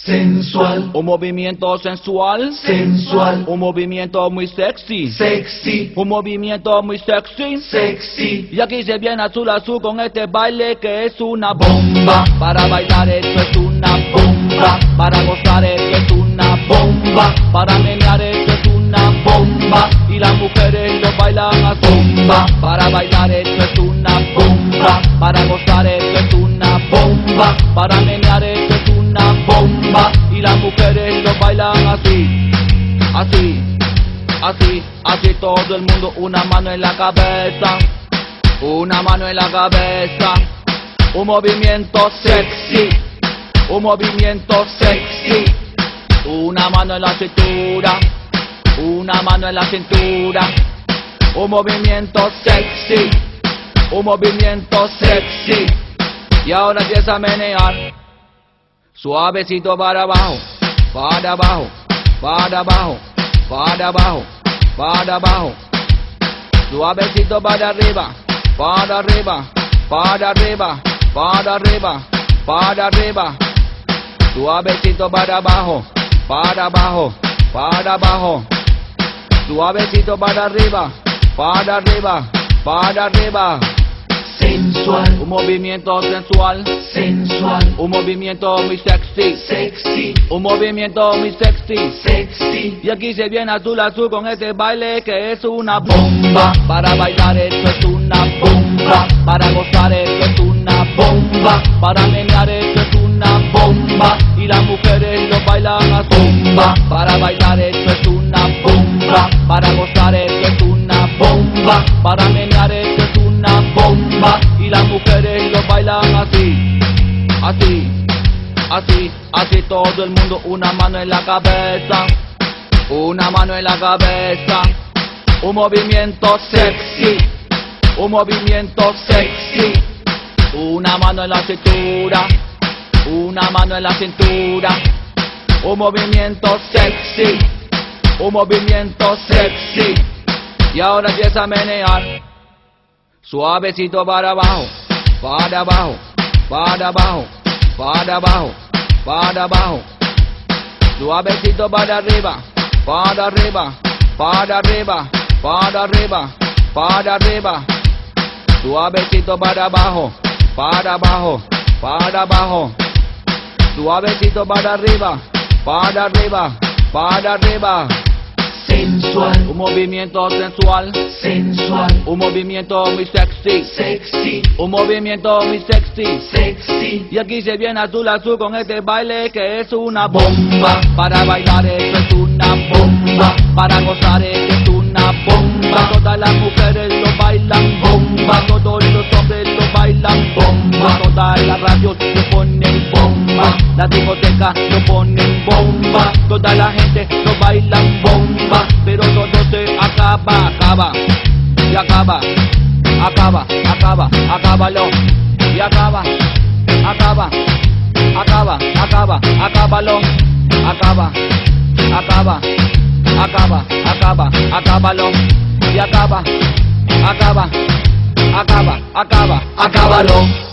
sensual, un movimiento sensual, sensual, un movimiento muy sexy, sexy, un movimiento muy sexy. sexy, Y aquí se viene azul azul con este baile que es una bomba. Para bailar esto es una bomba, para gozar esto es una bomba, para menear esto es una bomba. Y las mujeres lo bailan a bomba. Para bailar esto es una bomba, para gozar esto es una bomba, para menear esto es una bomba. Y las mujeres lo bailan así, así, así, así todo el mundo, una mano en la cabeza, una mano en la cabeza, un movimiento sexy, un movimiento sexy, una mano en la cintura, una mano en la cintura, un movimiento sexy, un movimiento sexy. Y ahora empieza a menear, suavecito para abajo, para abajo, para abajo, para abajo, para abajo, suavecito para arriba, para arriba, para arriba, para arriba, para arriba, suavecito para abajo, para abajo, para abajo, suavecito para arriba, para arriba, para arriba. sensual, Un movimiento sensual, sensual, un movimiento muy sexy, sexy, un movimiento muy sexy. sexy, Y aquí se viene azul azul con este baile que es una bomba. Para bailar esto es una bomba, para gozar esto es una bomba, para menear esto es una bomba. Y las mujeres lo bailan a bomba. Para bailar esto es una bomba, para gozar esto es una bomba, para menear esto es una bomba. Y las mujeres lo bailan así, así, así, así todo el mundo, una mano en la cabeza, una mano en la cabeza, un movimiento sexy, un movimiento sexy, una mano en la cintura, una mano en la cintura, un movimiento sexy, un movimiento sexy. Y ahora empieza a menear, suavecito para abajo, para abajo, para abajo, para abajo, para abajo, suavecito para arriba, para arriba, para arriba, para arriba, para arriba, suavecito para abajo, para abajo, para abajo, suavecito para arriba, para arriba, para arriba. sensual, Un movimiento sensual, sensual, un movimiento muy sexy, sexy, un movimiento muy sexy. sexy, Y aquí se viene azul azul con este baile que es una bomba. Para bailar esto es una bomba, para gozar esto es una bomba. Todas las mujeres lo bailan bomba, todos los hombres lo bailan bomba. Todas las radios lo ponen bomba, las discotecas lo ponen bomba. Toda la gente lo bailan bomba, pero todo se acaba, acaba, y acaba, acaba, acaba, acábalo, y acaba, acaba, acaba, acaba, acábalo, acaba, acaba, acaba, acaba, acábalo, y acaba, acaba, acaba, acaba, acábalo.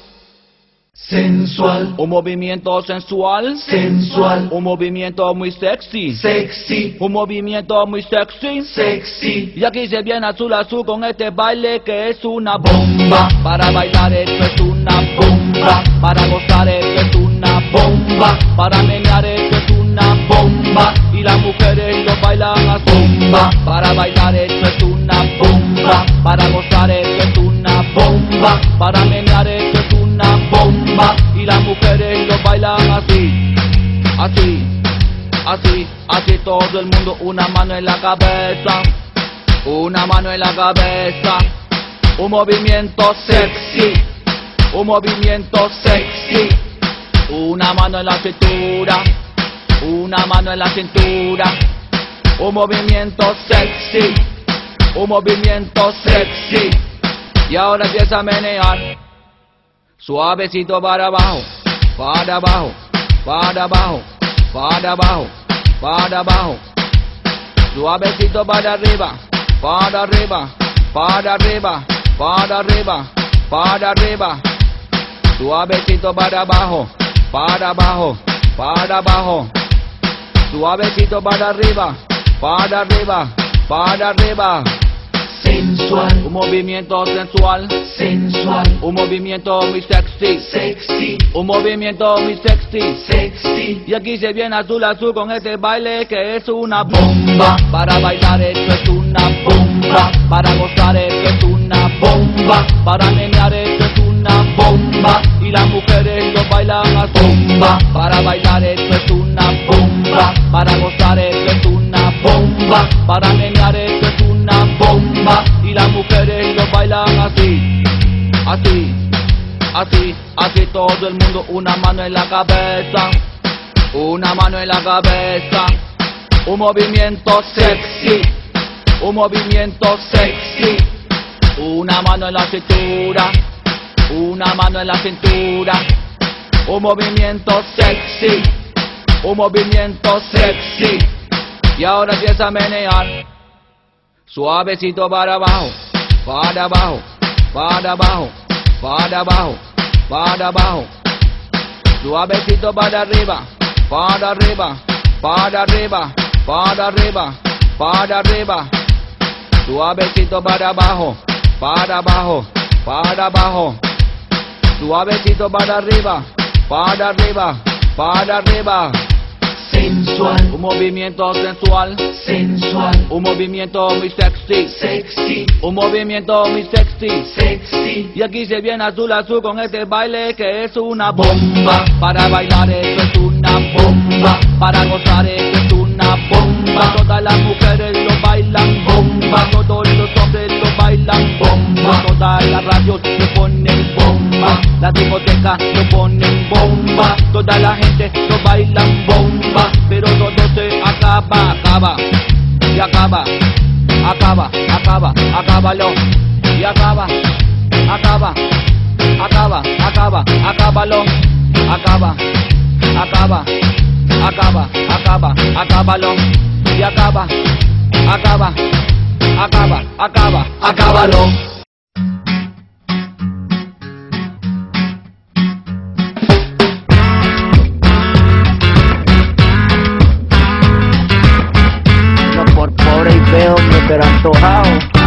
sensual, Un movimiento sensual, sensual, un movimiento muy sexy, sexy, un movimiento muy sexy. sexy, Y aquí se viene azul azul con este baile que es una bomba. Para bailar esto es una bomba, para gozar esto es una bomba, para menear esto es una bomba. Y las mujeres lo bailan a bomba. Para bailar esto es una bomba, para gozar esto es una bomba, para menear esto es una bomba. Y las mujeres lo bailan así, así, así, así todo el mundo, una mano en la cabeza, una mano en la cabeza, un movimiento sexy, un movimiento sexy, una mano en la cintura, una mano en la cintura, un movimiento sexy, un movimiento sexy. Y ahora empieza a menear, suavecito para abajo, para abajo, para abajo, para abajo, para abajo, suavecito para arriba, para arriba, para arriba, para arriba, para arriba, suavecito para abajo, para abajo, para abajo, suavecito para arriba, para arriba, para arriba. Sensual, Un movimiento sensual, sensual, un movimiento muy sexy, sexy, un movimiento muy sexy. sexy. Y aquí se viene azul azul con este baile que es una bomba. Para bailar esto es una bomba, para gozar esto es una bomba, para menear esto es una bomba. Y las mujeres lo bailan a bomba. Para bailar esto es una bomba, para gozar esto es una bomba, para menear esto es una bomba. Y las mujeres lo bailan así, así, así, así. Todo el mundo una mano en la cabeza, una mano en la cabeza. Un movimiento sexy, un movimiento sexy. Una mano en la cintura, una mano en la cintura. Un movimiento sexy, un movimiento sexy. Y ahora empieza a menear, suavecito para abajo, para abajo, para abajo, para abajo, para abajo. Suavecito para arriba, para arriba, para arriba, para arriba, para arriba. Suavecito para abajo, para abajo, para abajo. Suavecito para arriba, para arriba, para arriba. Sensual, Un movimiento sensual, sensual, un movimiento muy sexy, sexy, un movimiento muy sexy. sexy. Y aquí se viene azul azul con este baile que es una bomba. Para bailar esto es una bomba, para gozar esto es una bomba. Todas las mujeres lo bailan bomba, todos los hombres lo bailan bomba. Todas las radios lo ponen bomba, las discotecas lo ponen bomba. Toda la gente lo bailan bomba, pero todo se acaba, acaba, y acaba, acaba, acaba, acábalo, y acaba, acaba, acaba, acaba, acábalo, acaba, acaba, acaba, acaba, acábalo, y acaba, acaba, acaba, acaba, acábalo. Por pobre y feo, pero antojado.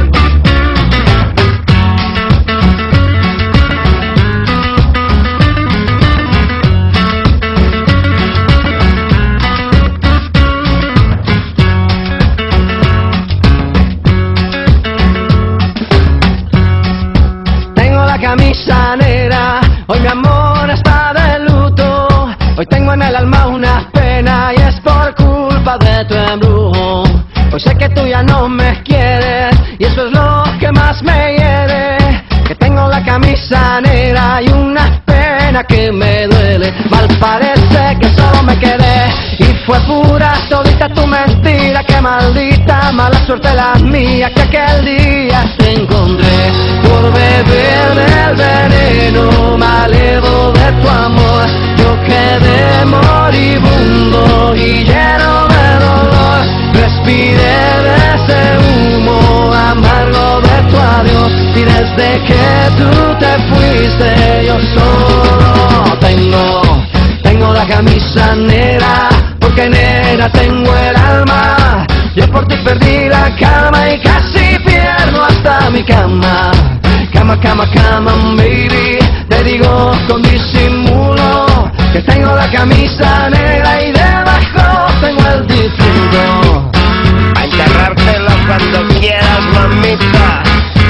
Tengo la camisa negra, hoy mi amor está de luto. Hoy tengo en el alma una pena y es por culpa de tu embrujo. Hoy sé que tú ya no me quieres y eso es lo que más me hiere. Que tengo la camisa negra y una pena que me duele. Mal parece que solo me quedé y fue pura todita tu mentira. Que maldita mala suerte la mía que aquel día te encontré. Por beber del veneno malevo de tu amor yo quedé moribundo y lleno de dolor. Respiré de ese humo amargo de tu adiós y desde que tú te fuiste yo solo tengo la camisa negra, porque negra tengo el alma. Yo por ti perdí la calma y casi pierdo hasta mi cama. Cama, cama, cama, baby, te digo con disimulo que tengo la camisa negra y debajo tengo el difunto. A enterrártelo cuando quieras, mamita.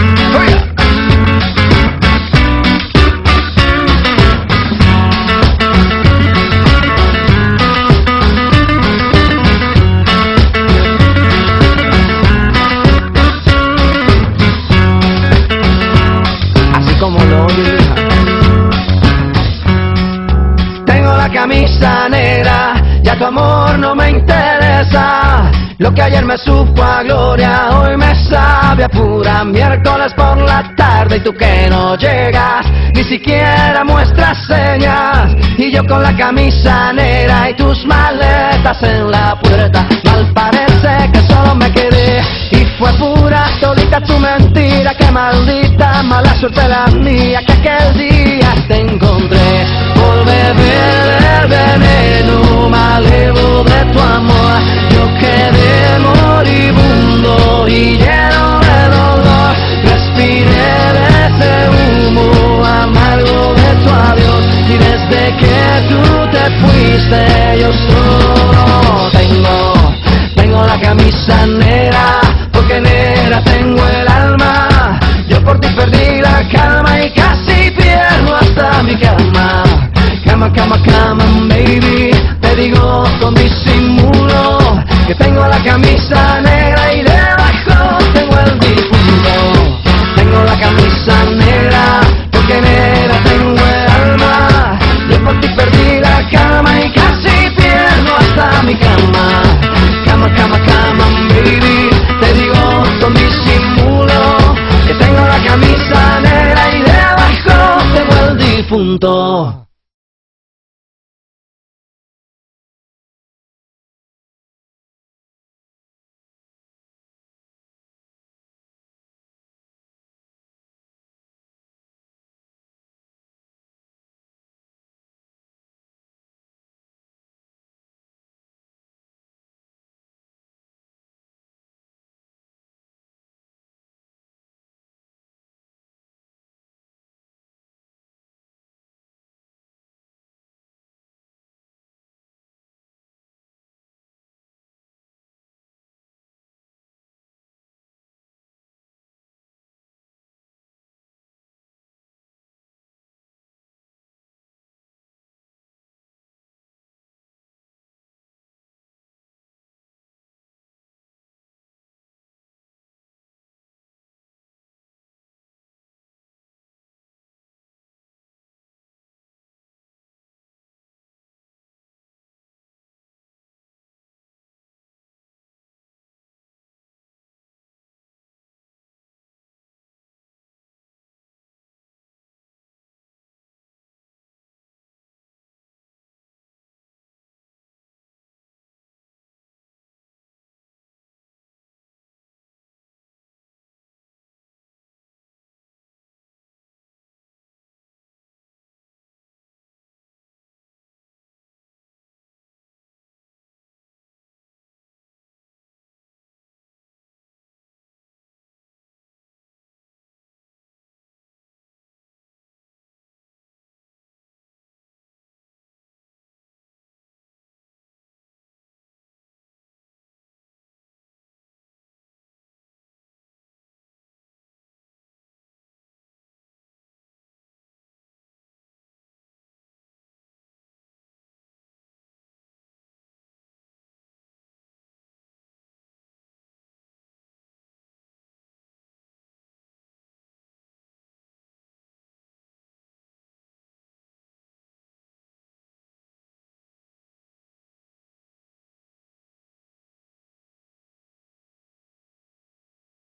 Así como lo oyes, tengo la camisa negra, ya tu amor no me interesa. Lo que ayer me supo a gloria, hoy me sabe a pura miércoles por la tarde. Y tú que no llegas, ni siquiera muestras señas. Y yo con la camisa negra y tus maletas en la puerta. Mal parece que solo me quedé y fue pura todita era tu mentira, qué maldita mala suerte la mía, que aquel día te encontré por beber del veneno malevo de tu amor. Yo quedé moribundo y lleno de dolor, respiré de ese humo amargo de tu adiós, y desde que tú te fuiste yo solo tengo la camisa negra, porque negra tengo el alma. Yo por ti perdí la calma y casi pierdo hasta mi cama. Cama, cama, cama, baby, te digo con disimulo que tengo la camisa negra y debajo tengo el difunto. Tengo la camisa negra, porque negra tengo el alma. Yo por ti perdí la calma y casi pierdo hasta mi cama. Cama, cama, cama, baby, te digo con disimulo que tengo la camisa negra y debajo tengo el difunto.